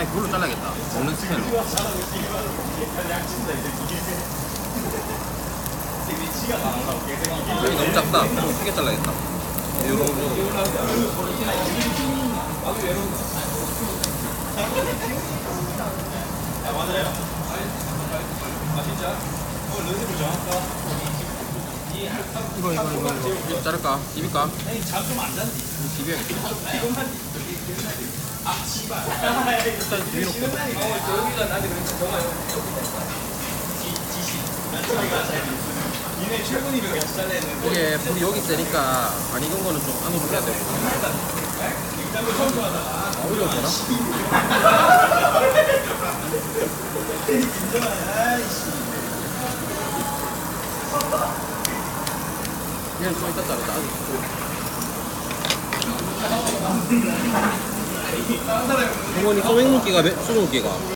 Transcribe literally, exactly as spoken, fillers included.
아니 그걸로 잘라야겠다. 먹는 스타일로. 여기 너무 작다. 좀 크게 잘라야겠다. 요런 요런. 맞아요. 아 진짜? 어 렌즈를 정할까? 이거 이거 이거 이거 자를까? 입을까? 아니 잠좀 안 잔디. 비벼야겠다. 이것만. 아 씨발. 일단 비벼놓고. 어 저기가 나한테 그랬지. 저가 지시. 난 저기가 잘. 니네 최근이면 같이 잘라야 되는데. 이게 불이 여기 세니까 안 익은 거는 좀 안으로 해야 돼. 아, 오히려 되나? 그냥 좀 이따 자르자. 어머니 소맥 물기가 몇, 소맥 물기가